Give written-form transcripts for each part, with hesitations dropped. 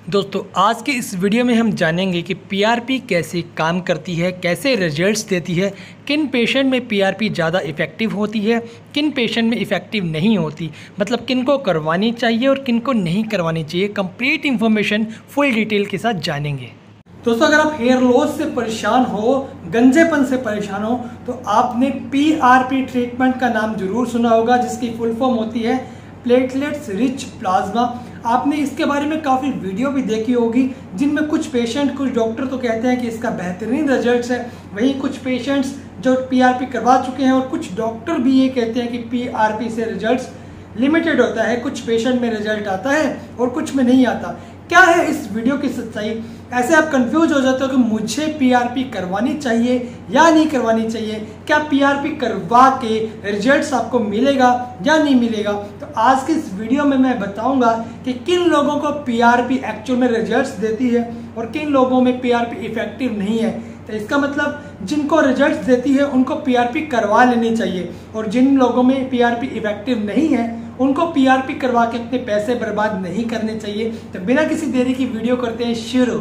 दोस्तों आज के इस वीडियो में हम जानेंगे कि पीआरपी कैसे काम करती है, कैसे रिजल्ट्स देती है, किन पेशेंट में पीआरपी ज़्यादा इफ़ेक्टिव होती है, किन पेशेंट में इफ़ेक्टिव नहीं होती, मतलब किन को करवानी चाहिए और किन को नहीं करवानी चाहिए। कंप्लीट इन्फॉर्मेशन फुल डिटेल के साथ जानेंगे। दोस्तों अगर आप हेयर लॉस से परेशान हो, गंजेपन से परेशान हो, तो आपने पीआरपी ट्रीटमेंट का नाम जरूर सुना होगा, जिसकी फुल फॉर्म होती है प्लेटलेट्स रिच प्लाज्मा। आपने इसके बारे में काफ़ी वीडियो भी देखी होगी, जिनमें कुछ पेशेंट, कुछ डॉक्टर तो कहते हैं कि इसका बेहतरीन रिजल्ट्स है, वहीं कुछ पेशेंट्स जो पीआरपी करवा चुके हैं और कुछ डॉक्टर भी ये कहते हैं कि पीआरपी से रिजल्ट्स लिमिटेड होता है, कुछ पेशेंट में रिजल्ट आता है और कुछ में नहीं आता। क्या है इस वीडियो की सच्चाई? ऐसे आप कंफ्यूज हो जाते हो कि मुझे पीआरपी करवानी चाहिए या नहीं करवानी चाहिए, क्या पीआरपी करवा के रिजल्ट्स आपको मिलेगा या नहीं मिलेगा। तो आज की इस वीडियो में मैं बताऊंगा कि किन लोगों को पीआरपी एक्चुअल में रिजल्ट्स देती है और किन लोगों में पीआरपी इफेक्टिव नहीं है। तो इसका मतलब जिनको रिजल्ट्स देती है उनको पीआरपी करवा लेनी चाहिए, और जिन लोगों में पीआरपी इफेक्टिव नहीं है उनको पीआरपी करवा के अपने पैसे बर्बाद नहीं करने चाहिए। तो बिना किसी देरी की वीडियो करते हैं शुरू।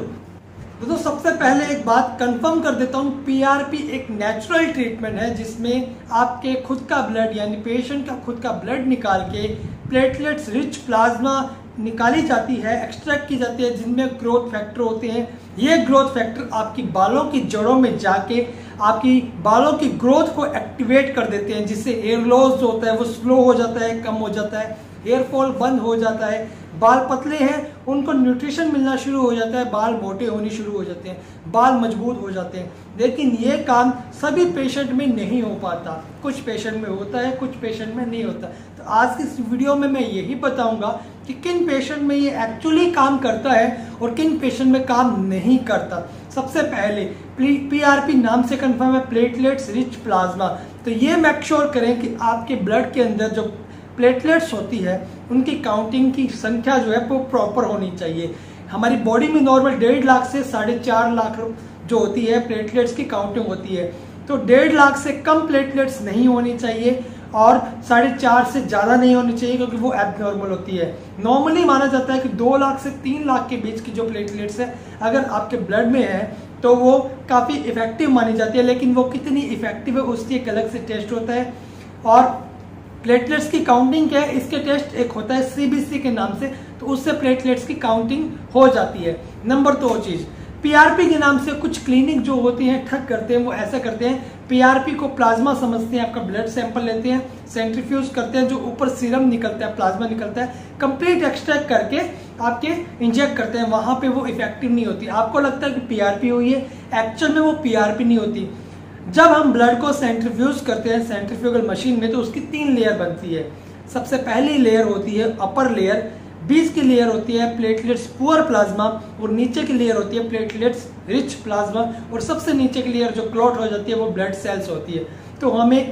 तो सबसे पहले एक बात कंफर्म कर देता हूँ, पीआरपी एक नेचुरल ट्रीटमेंट है जिसमें आपके खुद का ब्लड यानी पेशेंट का खुद का ब्लड निकाल के प्लेटलेट्स रिच प्लाज्मा निकाली जाती है, एक्सट्रैक्ट की जाती है, जिनमें ग्रोथ फैक्टर होते हैं। ये ग्रोथ फैक्टर आपकी बालों की जड़ों में जाके आपकी बालों की ग्रोथ को एक्टिवेट कर देते हैं, जिससे हेयर लॉस जो होता है वो स्लो हो जाता है, कम हो जाता है, हेयर फॉल बंद हो जाता है। बाल पतले हैं उनको न्यूट्रिशन मिलना शुरू हो जाता है, बाल मोटे होने शुरू हो जाते हैं, बाल मजबूत हो जाते हैं। लेकिन ये काम सभी पेशेंट में नहीं हो पाता, कुछ पेशेंट में होता है, कुछ पेशेंट में नहीं होता। तो आज की इस वीडियो में मैं यही बताऊंगा कि किन पेशेंट में ये एक्चुअली काम करता है और किन पेशेंट में काम नहीं करता। सबसे पहले पीआरपी नाम से कंफर्म है, प्लेटलेट्स रिच प्लाज्मा। तो ये मेक श्योर करें कि आपके ब्लड के अंदर जो प्लेटलेट्स होती है उनकी काउंटिंग की संख्या जो है वो प्रॉपर होनी चाहिए। हमारी बॉडी में नॉर्मल 1.5 लाख से 4.5 लाख जो होती है प्लेटलेट्स की काउंटिंग होती है, तो 1.5 लाख से कम प्लेटलेट्स नहीं होनी चाहिए और 4.5 से ज़्यादा नहीं होनी चाहिए, क्योंकि वो एबनॉर्मल होती है। नॉर्मली माना जाता है कि 2 लाख से 3 लाख के बीच की जो प्लेटलेट्स है अगर आपके ब्लड में है तो वो काफ़ी इफेक्टिव मानी जाती है, लेकिन वो कितनी इफेक्टिव है उसकी एक अलग से टेस्ट होता है। और प्लेटलेट्स की काउंटिंग क्या है, इसके टेस्ट एक होता है सीबीसी के नाम से, तो उससे प्लेटलेट्स की काउंटिंग हो जाती है। नंबर 2 चीज, पीआरपी के नाम से कुछ क्लिनिक जो होती हैं ठग करते हैं, वो ऐसा करते हैं, पीआरपी को प्लाज्मा समझते हैं, आपका ब्लड सैंपल लेते हैं, सेंट्रीफ्यूज करते हैं, जो ऊपर सीरम निकलता है, प्लाज्मा निकलता है, कंप्लीट एक्सट्रैक्ट करके आपके इंजेक्ट करते हैं, वहां पे वो इफेक्टिव नहीं होती। आपको लगता है कि पीआरपी हुई है, एक्चुअल में वो पीआरपी नहीं होती। जब हम ब्लड को सेंट्रीफ्यूज करते हैं सेंट्रीफ्यूगल मशीन में, तो उसकी 3 लेयर बनती है। सबसे पहली लेयर होती है अपर लेयर, बीच की लेयर होती है प्लेटलेट्स पुअर प्लाज्मा, और नीचे की लेयर होती है प्लेटलेट्स रिच प्लाज्मा, और सबसे नीचे की लेयर जो क्लॉट हो जाती है वो ब्लड सेल्स होती है। तो हमें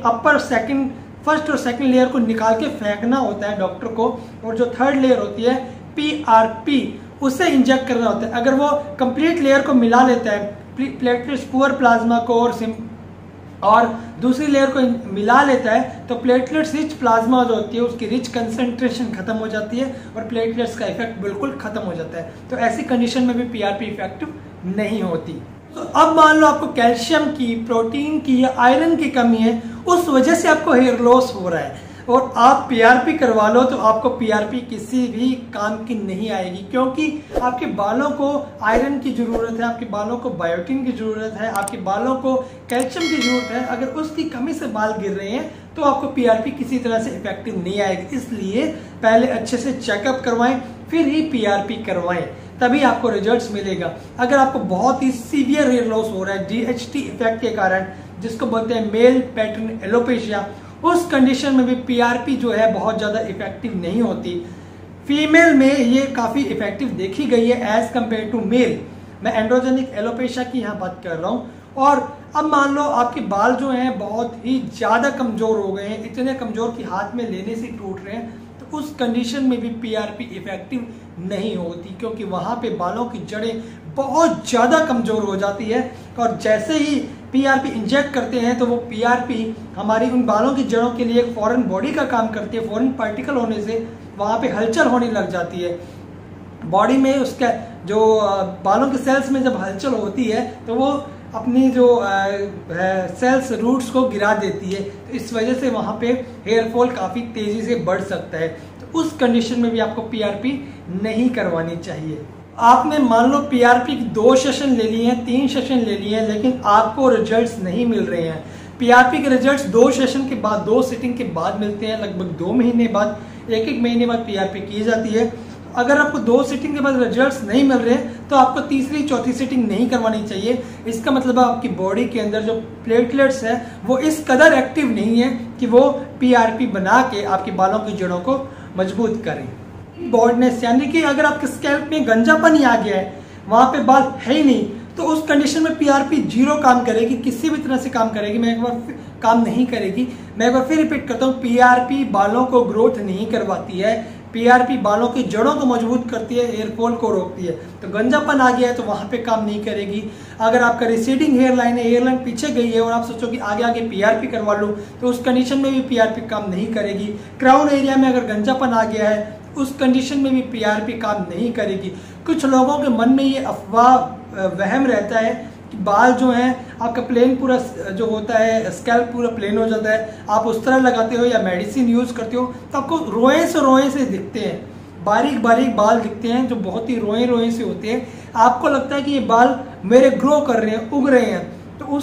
फर्स्ट और सेकंड लेयर को निकाल के फेंकना होता है डॉक्टर को, और जो थर्ड लेयर होती है पीआरपी, उससे इंजेक्ट करना होता है। अगर वो कंप्लीट लेयर को मिला लेता है, प्लेटलेट्स पुअर प्लाज्मा को और दूसरी लेयर को मिला लेता है, तो प्लेटलेट्स रिच प्लाज्मा जो होती है उसकी रिच कंसंट्रेशन खत्म हो जाती है और प्लेटलेट्स का इफेक्ट बिल्कुल खत्म हो जाता है। तो ऐसी कंडीशन में भी पीआरपी इफेक्टिव नहीं होती। तो अब मान लो आपको कैल्शियम की, प्रोटीन की या आयरन की कमी है, उस वजह से आपको हेयर लॉस हो रहा है और आप पीआरपी करवा लो, तो आपको पीआरपी किसी भी काम की नहीं आएगी, क्योंकि आपके बालों को आयरन की जरूरत है, आपके बालों को बायोटिन की जरूरत है, आपके बालों को कैल्शियम की जरूरत है। अगर उसकी कमी से बाल गिर रहे हैं तो आपको पीआरपी किसी तरह से इफेक्टिव नहीं आएगी। इसलिए पहले अच्छे से चेकअप करवाएं, फिर ही पीआरपी करवाएं, तभी आपको रिजल्ट्स मिलेगा। अगर आपको बहुत ही सीवियर हेयर लॉस हो रहा है डीएचटी इफेक्ट के कारण, जिसको बोलते हैं मेल पैटर्न एलोपेशिया, उस कंडीशन में भी पीआरपी जो है बहुत ज्यादा इफेक्टिव नहीं होती। फीमेल में ये काफी इफेक्टिव देखी गई है एज कंपेयर टू मेल। मैं एंड्रोजेनिक एलोपेशिया की यहाँ बात कर रहा हूँ। और अब मान लो आपके बाल जो हैं बहुत ही ज्यादा कमजोर हो गए हैं, इतने कमजोर कि हाथ में लेने से टूट रहे हैं, तो उस कंडीशन में भी पीआरपी इफेक्टिव नहीं होती, क्योंकि वहां पे बालों की जड़ें बहुत ज्यादा कमजोर हो जाती है। और जैसे ही पीआरपी इंजेक्ट करते हैं तो वो पीआरपी हमारी उन बालों की जड़ों के लिए एक फॉरेन बॉडी का काम करती है। फॉरेन पार्टिकल होने से वहां पे हलचल होने लग जाती है, बॉडी में उसका जो बालों के सेल्स में जब हलचल होती है तो वो अपनी जो सेल्स रूट्स को गिरा देती है, तो इस वजह से वहाँ पे हेयर फॉल काफ़ी तेज़ी से बढ़ सकता है। तो उस कंडीशन में भी आपको पीआरपी नहीं करवानी चाहिए। आपने मान लो पीआरपी की 2 सेशन ले लिए हैं, 3 सेशन ले लिए हैं, लेकिन आपको रिजल्ट्स नहीं मिल रहे हैं। पीआरपी के रिजल्ट्स 2 सेशन के बाद, 2 सिटिंग के बाद मिलते हैं। लगभग 2 महीने बाद, 1-1 महीने बाद पीआरपी की जाती है। अगर आपको 2 सिटिंग के बाद रिजल्ट्स नहीं मिल रहे तो आपको तीसरी चौथी सिटिंग नहीं करवानी चाहिए। इसका मतलब है आपकी बॉडी के अंदर जो प्लेटलेट्स है वो इस कदर एक्टिव नहीं है कि वो पीआरपी बना के आपके बालों की जड़ों को मजबूत करें। बॉल्डनेस यानी कि अगर आपके स्कैल्प में गंजापन ही आ गया है, वहां पे बाल है ही नहीं, तो उस कंडीशन में पीआरपी 0 काम करेगी, किसी भी तरह से काम करेगी। मैं एक बार काम नहीं करेगी। मैं एक बार फिर रिपीट करता हूँ, पीआरपी बालों को ग्रोथ नहीं करवाती है। पीआरपी बालों की जड़ों को मजबूत करती है, हेयर फॉल को रोकती है। तो गंजापन आ गया है तो वहां पे काम नहीं करेगी। अगर आपका रिसीडिंग हेयर लाइन है, हेयर लाइन पीछे गई है और आप सोचो कि आगे आगे पीआरपी करवा लूँ, तो उस कंडीशन में भी पीआरपी काम नहीं करेगी। क्राउन एरिया में अगर गंजापन आ गया है, उस कंडीशन में भी पीआरपी काम नहीं करेगी। कुछ लोगों के मन में ये अफवाह वहम रहता है कि बाल जो हैं आपका प्लेन पूरा जो होता है, स्कैल्प पूरा प्लेन हो जाता है, आप उस तरह लगाते हो या मेडिसिन यूज करते हो तो आपको रोए से दिखते हैं, बारीक बारीक बाल दिखते हैं जो बहुत ही रोए से होते हैं। आपको लगता है कि ये बाल मेरे ग्रो कर रहे हैं, उग रहे हैं।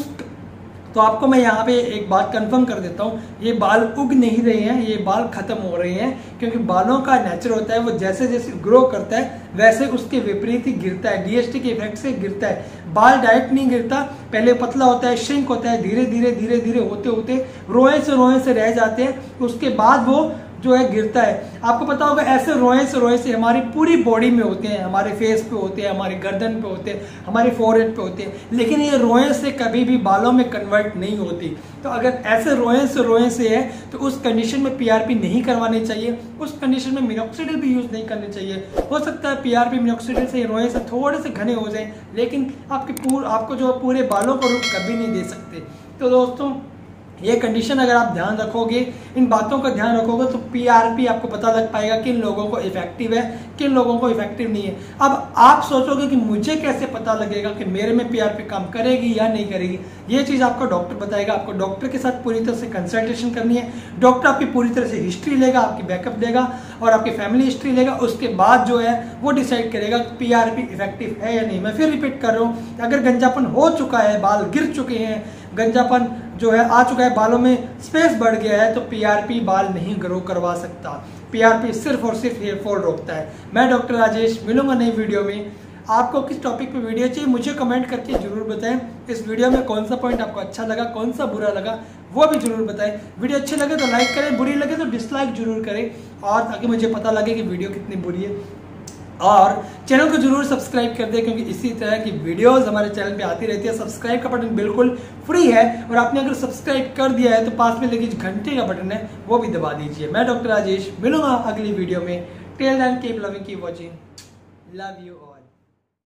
तो आपको मैं यहाँ पे एक बात कंफर्म कर देता हूँ, ये बाल उग नहीं रहे हैं, ये बाल खत्म हो रहे हैं। क्योंकि बालों का नेचर होता है वो जैसे जैसे ग्रो करता है वैसे उसके विपरीत ही गिरता है, डीएसटी के इफेक्ट से गिरता है। बाल डायरेक्ट नहीं गिरता, पहले पतला होता है, श्रिंक होता है, धीरे धीरे होते होते रोए से रह जाते हैं, उसके बाद वो जो है गिरता है। आपको पता होगा ऐसे रोए से हमारी पूरी बॉडी में होते हैं, हमारे फेस पे होते हैं, हमारे गर्दन पे होते हैं, हमारे फोरहेड पे होते हैं, लेकिन ये रोए से कभी भी बालों में कन्वर्ट नहीं होती। तो अगर ऐसे रोए से है तो उस कंडीशन में पीआरपी नहीं करवानी चाहिए। उस कंडीशन में मिनॉक्सिडिल भी यूज नहीं करनी चाहिए। हो सकता है पीआरपी मिनॉक्सिडिल से रोए से थोड़े से घने हो जाए, लेकिन आपको जो पूरे बालों को रुख कभी नहीं दे सकते। तो दोस्तों ये कंडीशन अगर आप ध्यान रखोगे, इन बातों का ध्यान रखोगे, तो पीआरपी आपको पता लग पाएगा किन लोगों को इफेक्टिव है, किन लोगों को इफेक्टिव नहीं है। अब आप सोचोगे कि मुझे कैसे पता लगेगा कि मेरे में पीआरपी काम करेगी या नहीं करेगी। ये चीज आपको डॉक्टर बताएगा। आपको डॉक्टर के साथ पूरी तरह से कंसल्टेशन करनी है। डॉक्टर आपकी पूरी तरह से हिस्ट्री लेगा, आपकी बैकअप देगा और आपकी फैमिली हिस्ट्री लेगा। उसके बाद जो है वो डिसाइड करेगा पीआरपी इफेक्टिव है या नहीं। मैं फिर रिपीट कर रहा हूँ, अगर गंजापन हो चुका है, बाल गिर चुके हैं, गंजापन जो है आ चुका है, बालों में स्पेस बढ़ गया है, तो पीआरपी बाल नहीं ग्रो करवा सकता। पीआरपी सिर्फ और सिर्फ हेयर फॉल रोकता है। मैं डॉक्टर राजेश, मिलूंगा नई वीडियो में। आपको किस टॉपिक पे वीडियो चाहिए मुझे कमेंट करके जरूर बताएं। इस वीडियो में कौन सा पॉइंट आपको अच्छा लगा, कौन सा बुरा लगा, वो भी जरूर बताएं। वीडियो अच्छी लगे तो लाइक करें, बुरी लगे तो डिसलाइक जरूर करें, और ताकि मुझे पता लगे कि वीडियो कितनी बुरी है। और चैनल को जरूर सब्सक्राइब कर दें, क्योंकि इसी तरह की वीडियोस हमारे चैनल पे आती रहती है। सब्सक्राइब का बटन बिल्कुल फ्री है, और आपने अगर सब्सक्राइब कर दिया है तो पास में लगी घंटे का बटन है वो भी दबा दीजिए। मैं डॉक्टर राजेश, मिलूंगा अगली वीडियो में। Till then keep loving, keep watching, love you all.